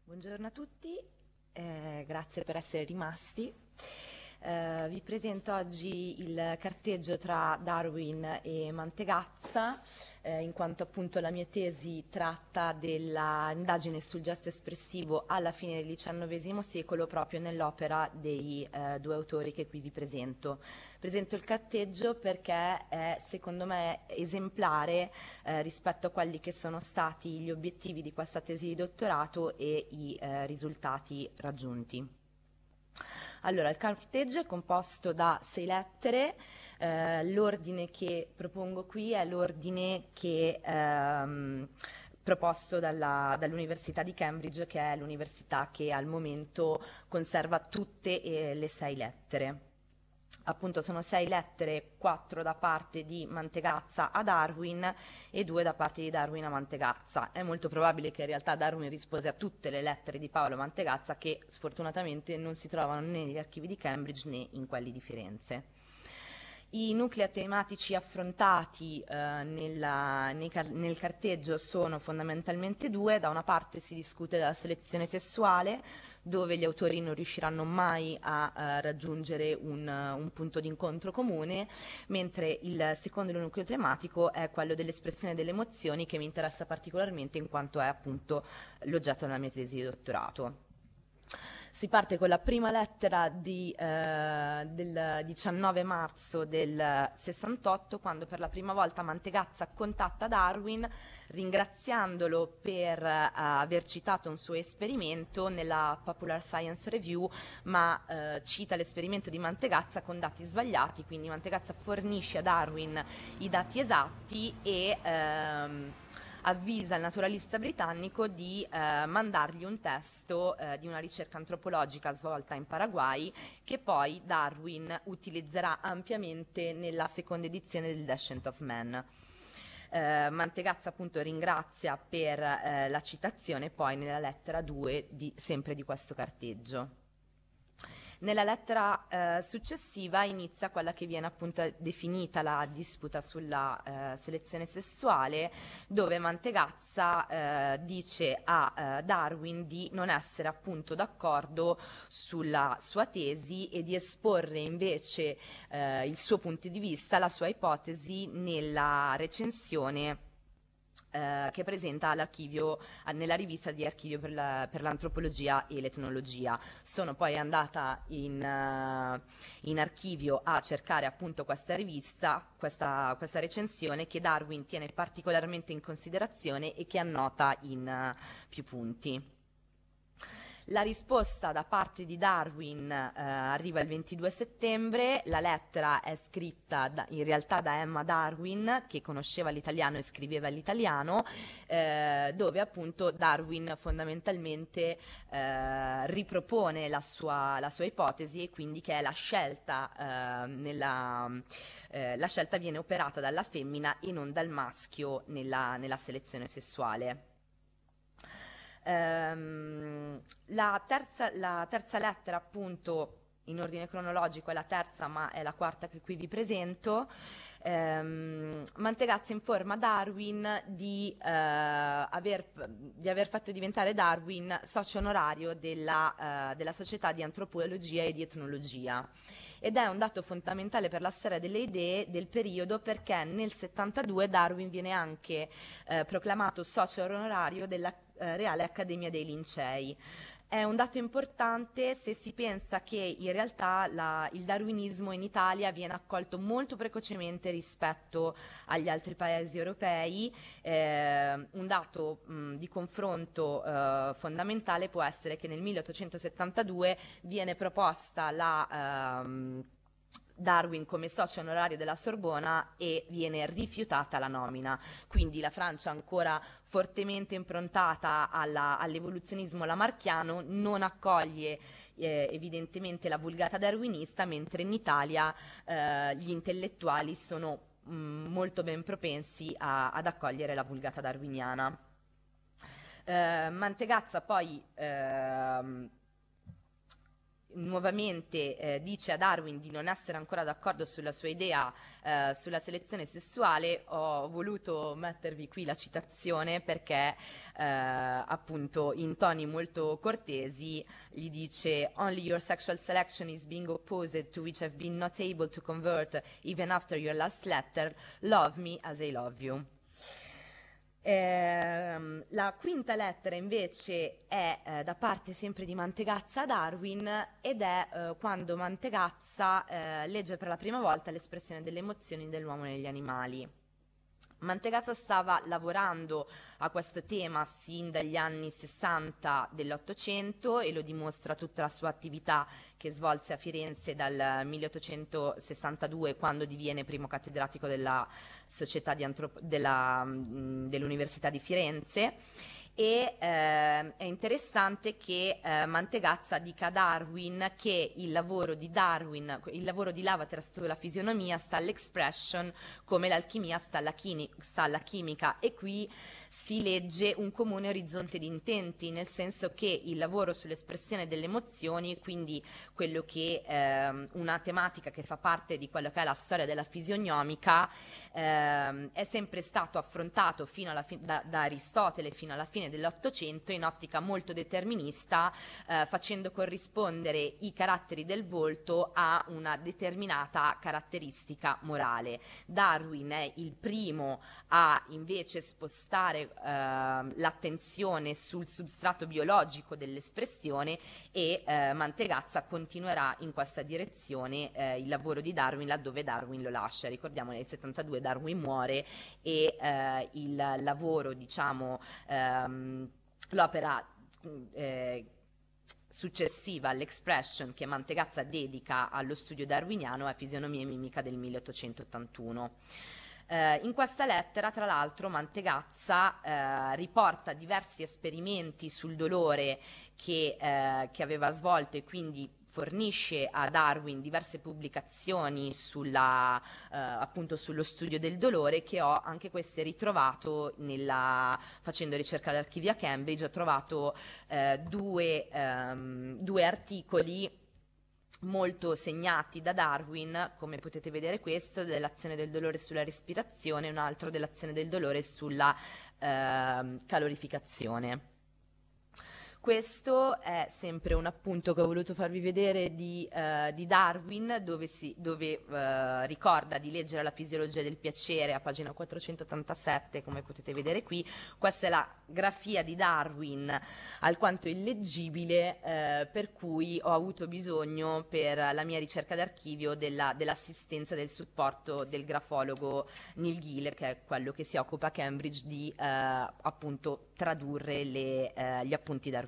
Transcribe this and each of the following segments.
Buongiorno a tutti, grazie per essere rimasti. Vi presento oggi il carteggio tra Darwin e Mantegazza, in quanto appunto la mia tesi tratta dell'indagine sul gesto espressivo alla fine del XIX secolo, proprio nell'opera dei due autori che qui vi presento. Presento il carteggio perché è, secondo me, esemplare rispetto a quelli che sono stati gli obiettivi di questa tesi di dottorato e i risultati raggiunti. Allora, il carteggio è composto da 6 lettere, l'ordine che propongo qui è l'ordine che proposto dall'Università di Cambridge, che è l'università che al momento conserva tutte le 6 lettere. Appunto sono 6 lettere, 4 da parte di Mantegazza a Darwin e 2 da parte di Darwin a Mantegazza. È molto probabile che in realtà Darwin rispose a tutte le lettere di Paolo Mantegazza, che sfortunatamente non si trovano né negli archivi di Cambridge né in quelli di Firenze. I nuclei tematici affrontati nel carteggio sono fondamentalmente due. Da una parte si discute della selezione sessuale, dove gli autori non riusciranno mai a raggiungere un punto di incontro comune, mentre il secondo nucleo tematico è quello dell'espressione delle emozioni, che mi interessa particolarmente in quanto è appunto l'oggetto della mia tesi di dottorato. Si parte con la prima lettera del 19 marzo del 68, quando per la prima volta Mantegazza contatta Darwin ringraziandolo per aver citato un suo esperimento nella Popular Science Review, ma cita l'esperimento di Mantegazza con dati sbagliati, quindi Mantegazza fornisce a Darwin i dati esatti e avvisa il naturalista britannico di mandargli un testo di una ricerca antropologica svolta in Paraguay, che poi Darwin utilizzerà ampiamente nella seconda edizione del Descent of Man. Mantegazza appunto ringrazia per la citazione poi nella lettera 2 sempre di questo carteggio. Nella lettera successiva inizia quella che viene appunto definita la disputa sulla selezione sessuale, dove Mantegazza dice a Darwin di non essere appunto d'accordo sulla sua tesi e di esporre invece il suo punto di vista, la sua ipotesi nella recensione che presenta nella rivista di Archivio per l'antropologia e l'etnologia. Sono poi andata in archivio a cercare appunto questa rivista, questa recensione che Darwin tiene particolarmente in considerazione e che annota in più punti. La risposta da parte di Darwin arriva il 22 settembre, la lettera è scritta in realtà da Emma Darwin, che conosceva l'italiano e scriveva l'italiano, dove appunto Darwin fondamentalmente ripropone la sua ipotesi, e quindi che è la scelta, la scelta viene operata dalla femmina e non dal maschio nella selezione sessuale. La terza lettera, appunto, in ordine cronologico è la terza, ma è la quarta che qui vi presento. Mantegazza informa Darwin di aver fatto diventare Darwin socio onorario della Società di Antropologia e di Etnologia. Ed è un dato fondamentale per la storia delle idee del periodo, perché nel 72 Darwin viene anche proclamato socio onorario della Reale Accademia dei Lincei. È un dato importante se si pensa che in realtà il darwinismo in Italia viene accolto molto precocemente rispetto agli altri paesi europei. Un dato di confronto fondamentale può essere che nel 1872 viene proposta Darwin come socio onorario della Sorbona e viene rifiutata la nomina. Quindi la Francia, ancora fortemente improntata all'evoluzionismo lamarckiano, non accoglie evidentemente la vulgata darwinista, mentre in Italia gli intellettuali sono molto ben propensi ad accogliere la vulgata darwiniana. Mantegazza poi nuovamente dice a Darwin di non essere ancora d'accordo sulla sua idea sulla selezione sessuale, ho voluto mettervi qui la citazione perché appunto in toni molto cortesi gli dice: "Only your sexual selection is being opposed, to which I've been not able to convert even after your last letter. Love me as I love you." La quinta lettera invece è da parte sempre di Mantegazza a Darwin, ed è quando Mantegazza legge per la prima volta l'espressione delle emozioni dell'uomo negli animali. Mantegazza stava lavorando a questo tema sin dagli anni 60 dell'Ottocento, e lo dimostra tutta la sua attività che svolse a Firenze dal 1862, quando diviene primo cattedratico della Società dell'Università di Firenze. E è interessante che Mantegazza dica a Darwin che il lavoro di Lavater sulla fisionomia sta all'expression, come l'alchimia sta alla chimica, e qui si legge un comune orizzonte di intenti, nel senso che il lavoro sull'espressione delle emozioni, quindi quello che una tematica che fa parte di quello che è la storia della fisionomica, è sempre stato affrontato da Aristotele fino alla fine dell'Ottocento in ottica molto determinista, facendo corrispondere i caratteri del volto a una determinata caratteristica morale. Darwin è il primo a invece spostare l'attenzione sul substrato biologico dell'espressione, e Mantegazza continuerà in questa direzione il lavoro di Darwin laddove Darwin lo lascia. Ricordiamo, nel 72 Darwin muore, e il lavoro, diciamo, l'opera successiva all'Expression che Mantegazza dedica allo studio darwiniano è Fisionomia e mimica del 1881. In questa lettera, tra l'altro, Mantegazza riporta diversi esperimenti sul dolore che aveva svolto, e quindi fornisce a Darwin diverse pubblicazioni appunto sullo studio del dolore, che ho anche queste ritrovato facendo ricerca all'archivio a Cambridge. Ho trovato due articoli molto segnati da Darwin, come potete vedere, questo dell'azione del dolore sulla respirazione e un altro dell'azione del dolore sulla calorificazione. Questo è sempre un appunto che ho voluto farvi vedere di Darwin, dove ricorda di leggere La fisiologia del piacere a pagina 487, come potete vedere qui. Questa è la grafia di Darwin, alquanto illeggibile, per cui ho avuto bisogno per la mia ricerca d'archivio dell'assistenza, del supporto del grafologo Neil Gill, che è quello che si occupa a Cambridge di appunto tradurre gli appunti darwiniani.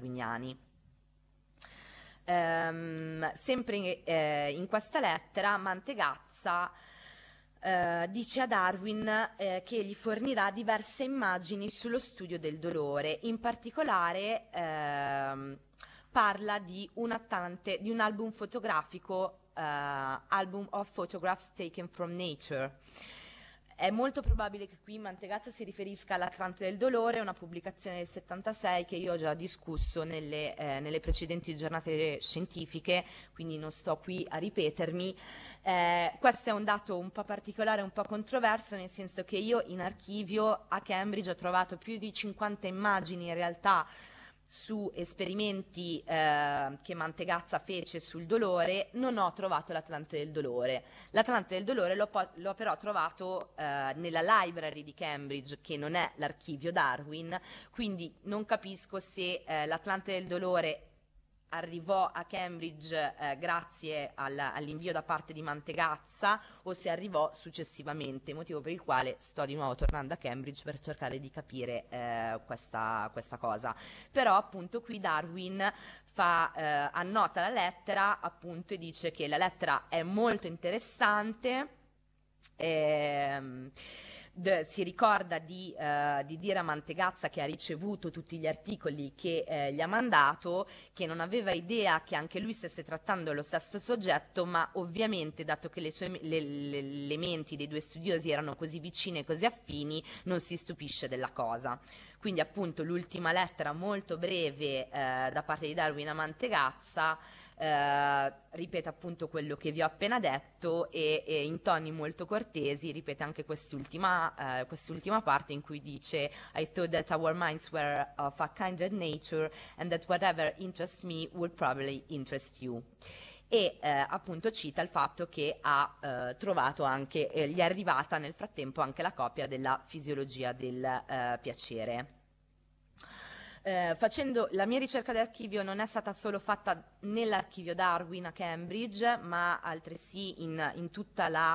Sempre in questa lettera Mantegazza dice a Darwin che gli fornirà diverse immagini sullo studio del dolore. In particolare parla di un album fotografico, Album of Photographs Taken from Nature. È molto probabile che qui Mantegazza si riferisca all'Atlante del dolore, una pubblicazione del 76 che io ho già discusso nelle precedenti giornate scientifiche, quindi non sto qui a ripetermi. Questo è un dato un po' particolare, un po' controverso, nel senso che io in archivio a Cambridge ho trovato più di 50 immagini in realtà su esperimenti che Mantegazza fece sul dolore. Non ho trovato l'Atlante del dolore. L'Atlante del dolore l'ho però trovato nella library di Cambridge, che non è l'archivio Darwin, quindi non capisco se l'Atlante del dolore arrivò a Cambridge grazie all'invio da parte di Mantegazza, o se arrivò successivamente, motivo per il quale sto di nuovo tornando a Cambridge per cercare di capire questa cosa. Però appunto qui Darwin annota la lettera, appunto, e dice che la lettera è molto interessante. Si ricorda di dire a Mantegazza che ha ricevuto tutti gli articoli che gli ha mandato, che non aveva idea che anche lui stesse trattando lo stesso soggetto, ma ovviamente, dato che le menti dei due studiosi erano così vicine e così affini, non si stupisce della cosa. Quindi appunto l'ultima lettera molto breve da parte di Darwin a Mantegazza ripete appunto quello che vi ho appena detto e in toni molto cortesi ripete anche quest'ultima parte in cui dice I thought that our minds were of a kindred nature and that whatever interests me would probably interest you. E appunto cita il fatto che ha trovato anche, gli è arrivata nel frattempo anche la copia della Fisiologia del piacere. Facendo la mia ricerca d'archivio non è stata solo fatta nell'archivio Darwin a Cambridge, ma altresì in tutta la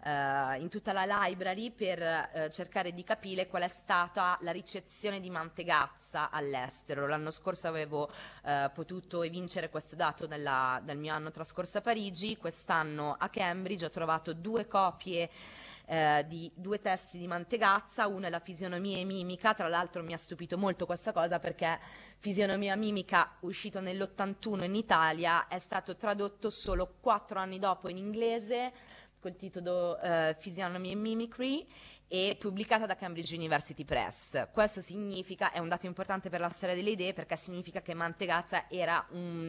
library per cercare di capire qual è stata la ricezione di Mantegazza all'estero. L'anno scorso avevo potuto evincere questo dato dal mio anno trascorso a Parigi. Quest'anno a Cambridge ho trovato 2 copie di 2 testi di Mantegazza, uno è la Fisionomia e Mimica. Tra l'altro mi ha stupito molto questa cosa perché Fisionomia e Mimica, uscito nell'81 in Italia, è stato tradotto solo 4 anni dopo in inglese col titolo Physiognomy and Mimicry e pubblicata da Cambridge University Press. Questo significa, è un dato importante per la storia delle idee, perché significa che Mantegazza era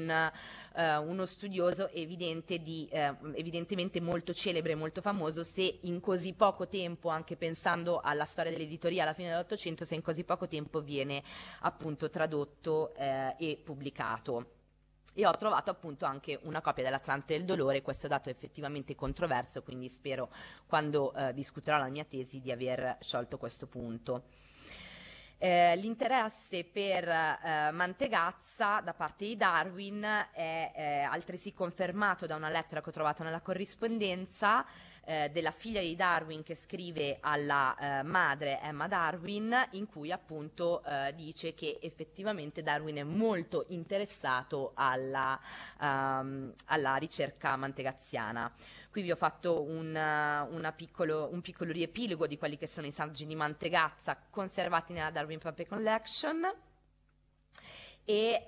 uno studioso evidentemente molto celebre, molto famoso, se in così poco tempo, anche pensando alla storia dell'editoria alla fine dell'Ottocento, se in così poco tempo viene appunto tradotto e pubblicato. E ho trovato appunto anche una copia dell'Atlante del dolore. Questo dato è effettivamente controverso, quindi spero, quando discuterò la mia tesi, di aver sciolto questo punto. L'interesse per Mantegazza da parte di Darwin è altresì confermato da una lettera che ho trovato nella corrispondenza della figlia di Darwin, che scrive alla madre Emma Darwin, in cui appunto dice che effettivamente Darwin è molto interessato alla ricerca mantegazziana. Qui vi ho fatto un piccolo riepilogo di quelli che sono i saggi di Mantegazza conservati nella Darwin Puppet Collection. E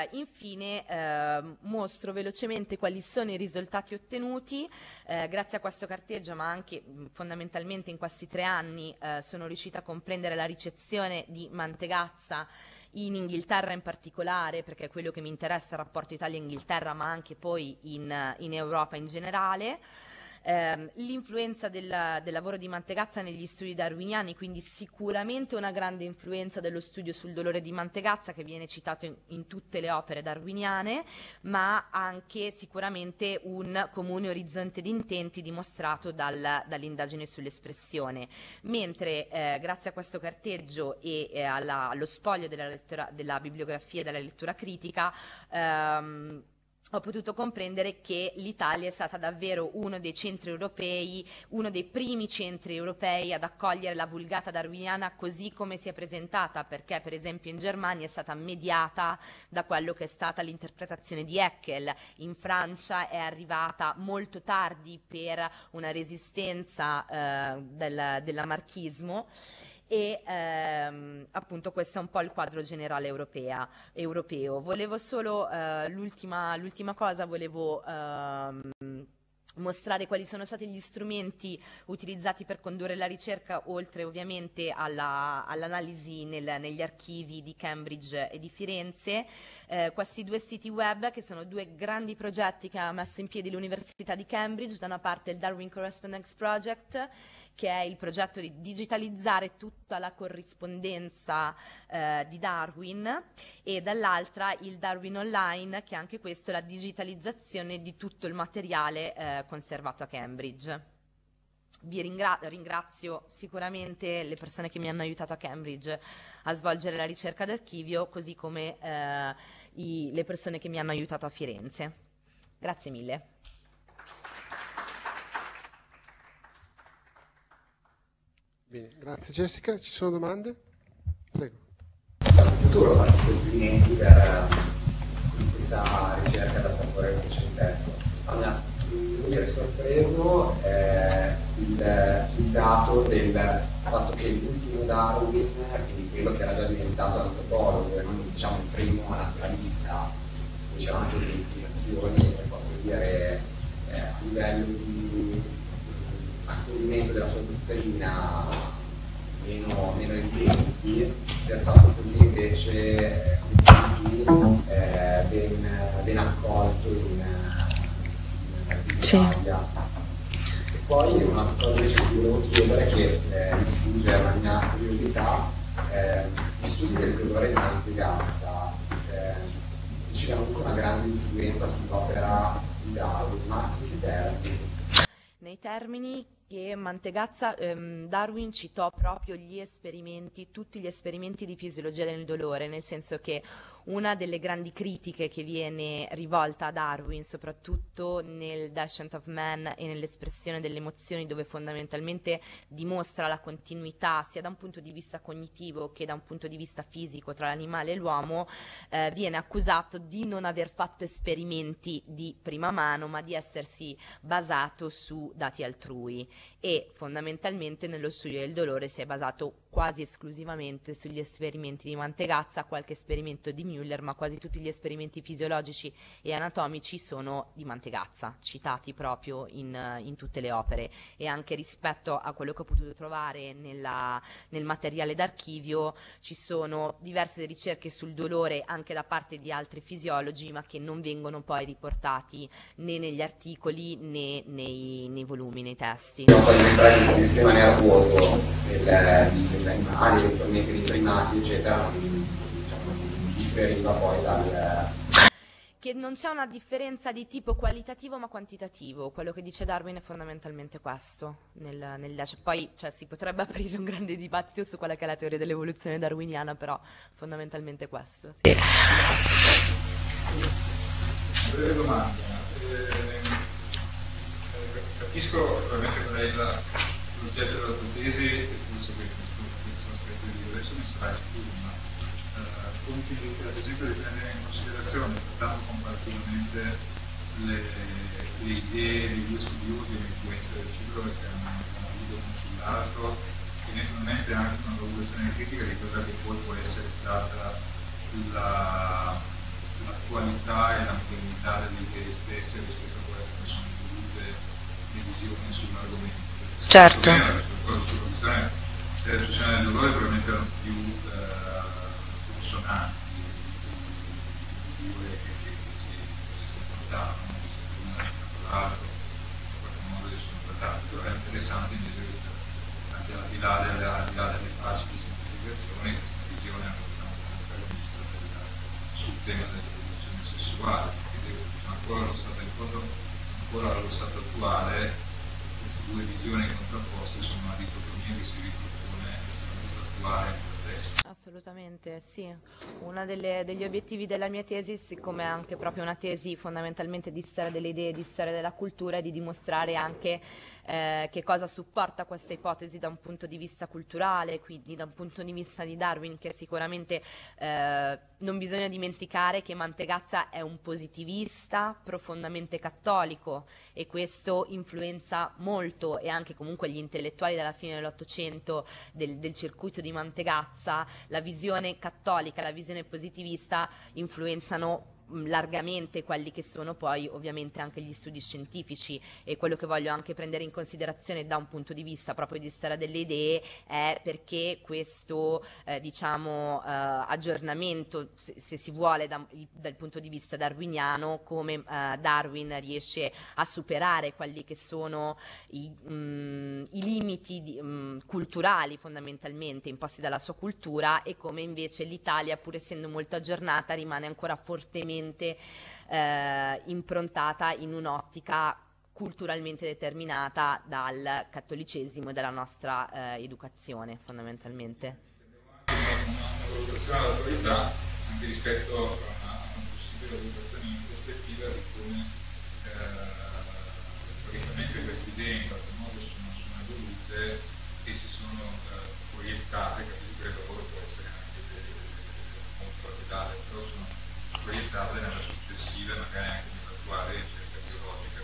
infine mostro velocemente quali sono i risultati ottenuti grazie a questo carteggio, ma anche fondamentalmente in questi 3 anni sono riuscita a comprendere la ricezione di Mantegazza in Inghilterra in particolare, perché è quello che mi interessa, il rapporto Italia-Inghilterra, ma anche poi in Europa in generale. L'influenza del lavoro di Mantegazza negli studi darwiniani, quindi sicuramente una grande influenza dello studio sul dolore di Mantegazza, che viene citato in tutte le opere darwiniane, ma anche sicuramente un comune orizzonte di intenti dimostrato dall'indagine sull'espressione. Mentre grazie a questo carteggio e allo spoglio della bibliografia e della lettura critica, ho potuto comprendere che l'Italia è stata davvero uno dei centri europei, uno dei primi centri europei ad accogliere la vulgata darwiniana così come si è presentata, perché per esempio in Germania è stata mediata da quello che è stata l'interpretazione di Haeckel, in Francia è arrivata molto tardi per una resistenza dell'amarchismo. E appunto questo è un po' il quadro generale europeo. Volevo solo, l'ultima cosa, volevo mostrare quali sono stati gli strumenti utilizzati per condurre la ricerca, oltre ovviamente all'analisi negli archivi di Cambridge e di Firenze. Questi 2 siti web, che sono 2 grandi progetti che ha messo in piedi l'Università di Cambridge: da una parte il Darwin Correspondence Project, che è il progetto di digitalizzare tutta la corrispondenza di Darwin, e dall'altra il Darwin Online, che è anche questo la digitalizzazione di tutto il materiale conservato a Cambridge. Vi ringrazio sicuramente le persone che mi hanno aiutato a Cambridge a svolgere la ricerca d'archivio, così come le persone che mi hanno aiutato a Firenze. Grazie mille. Bene, grazie Jessica. Ci sono domande? Prego. Innanzitutto faccio complimenti per questa ricerca da sapore ottocentesco. Mi ha sorpreso il dato del fatto che l'ultimo Darwin, quindi quello che era già diventato antropologo, non diciamo il primo naturalista, c'erano anche delle inclinazioni, posso dire, a livello di accoglimento della sua dottrina meno evidenti, sia stato così invece ben accolto in Sì. E poi una cosa invece che volevo chiedere, che mi sfugge alla mia curiosità, gli studi del dolore di Mantegazza ci hanno avuto una grande influenza sull'opera di Darwin, ma in che termini? Nei termini che Mantegazza, Darwin citò proprio gli esperimenti, tutti gli esperimenti di fisiologia del dolore, nel senso che una delle grandi critiche che viene rivolta a Darwin, soprattutto nel Descent of Man e nell'espressione delle emozioni, dove fondamentalmente dimostra la continuità sia da un punto di vista cognitivo che da un punto di vista fisico tra l'animale e l'uomo, viene accusato di non aver fatto esperimenti di prima mano, ma di essersi basato su dati altrui, e fondamentalmente nello studio del dolore si è basato quasi esclusivamente sugli esperimenti di Mantegazza, qualche esperimento di Müller, ma quasi tutti gli esperimenti fisiologici e anatomici sono di Mantegazza, citati proprio in tutte le opere. E anche rispetto a quello che ho potuto trovare nel materiale d'archivio, ci sono diverse ricerche sul dolore anche da parte di altri fisiologi, ma che non vengono poi riportati né negli articoli né nei volumi, nei testi. Abbiamo poi pensare che il sistema nervoso degli animali, eventualmente dei primati, eccetera, non differiva poi dal... Che non c'è una differenza di tipo qualitativo ma quantitativo, quello che dice Darwin è fondamentalmente questo. Poi si potrebbe aprire un grande dibattito su quella che è la teoria dell'evoluzione darwiniana, però fondamentalmente questo. Sì. Breve domanda. Capisco probabilmente qual è l'oggetto della tua tesi e penso che questo aspetto di adesso ne sarà escluso, ma conti ad esempio di prendere in considerazione, trattando comparativamente le idee dei due studiosi e l'influenza del ciclo che hanno avuto uno sull'altro, e eventualmente anche una valutazione critica di quella che poi può essere stata la qualità e l'ampiezza delle idee stesse rispetto a quelle che sono volute divisioni sull'argomento. Certo. La discussione del dolore probabilmente erano più consonanti, due che si confrontavano, uno con l'altro, in qualche modo si sono trattati, però è interessante invece anche al di là delle facili semplificazioni, questa visione protagonista sul tema dell'evoluzione sessuale, quindi ancora allo stato attuale queste due visioni contrapposte sono una dicotomia che si ripropone allo stato attuale adesso. Assolutamente, sì. Uno degli obiettivi della mia tesi, siccome è anche proprio una tesi fondamentalmente di storia delle idee, di storia della cultura, è di dimostrare anche che cosa supporta questa ipotesi da un punto di vista culturale, quindi da un punto di vista di Darwin, che sicuramente non bisogna dimenticare che Mantegazza è un positivista profondamente cattolico, e questo influenza molto, e anche comunque gli intellettuali dalla fine dell'Ottocento del circuito di Mantegazza, la visione cattolica, la visione positivista influenzano largamente quelli che sono poi ovviamente anche gli studi scientifici. E quello che voglio anche prendere in considerazione da un punto di vista proprio di storia delle idee è perché questo aggiornamento, se si vuole dal punto di vista darwiniano, come Darwin riesce a superare quelli che sono i limiti culturali fondamentalmente imposti dalla sua cultura, e come invece l'Italia, pur essendo molto aggiornata, rimane ancora fortemente improntata in un'ottica culturalmente determinata dal cattolicesimo e dalla nostra educazione fondamentalmente. Una valutazione all'attualità anche rispetto a una possibile valutazione in prospettiva di come storicamente queste idee in qualche modo sono evolute e si sono proiettate, capito che il lavoro può essere anche molto radicale, però sono proiettate nella successiva, magari anche nell'attuale ricerca biologica.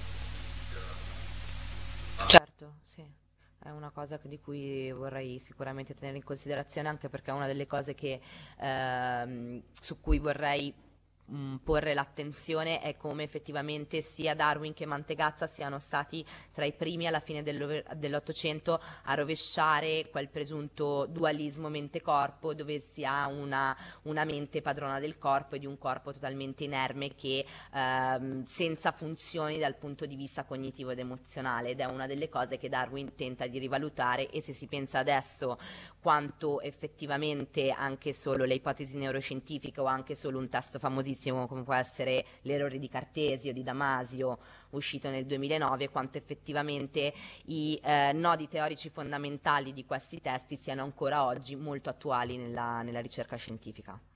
Certo, sì. È una cosa di cui vorrei sicuramente tenere in considerazione, anche perché è una delle cose su cui vorrei porre l'attenzione è come effettivamente sia Darwin che Mantegazza siano stati tra i primi alla fine dell'Ottocento a rovesciare quel presunto dualismo mente-corpo, dove si ha una mente padrona del corpo e di un corpo totalmente inerme che senza funzioni dal punto di vista cognitivo ed emozionale, ed è una delle cose che Darwin tenta di rivalutare. E se si pensa adesso quanto effettivamente anche solo le ipotesi neuroscientifiche o anche solo un test famosissimo come può essere l'errore di Cartesio di Damasio uscito nel 2009, quanto effettivamente i nodi teorici fondamentali di questi testi siano ancora oggi molto attuali nella ricerca scientifica.